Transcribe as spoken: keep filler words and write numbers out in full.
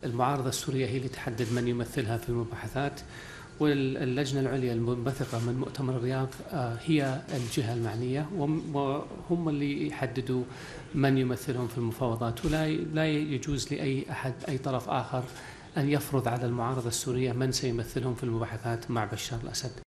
المعارضة السورية هي اللي تحدد من يمثلها في المباحثات، واللجنة العليا المنبثقة من مؤتمر الرياض هي الجهة المعنية، وهم اللي يحددوا من يمثلهم في المفاوضات، ولا لا يجوز لأي أحد أي طرف آخر أن يفرض على المعارضة السورية من سيمثلهم في المباحثات مع بشار الأسد.